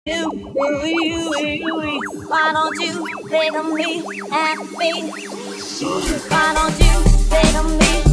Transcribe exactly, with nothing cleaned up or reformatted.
You, you, you, you, why don't you think of me and me? Why don't you think of me?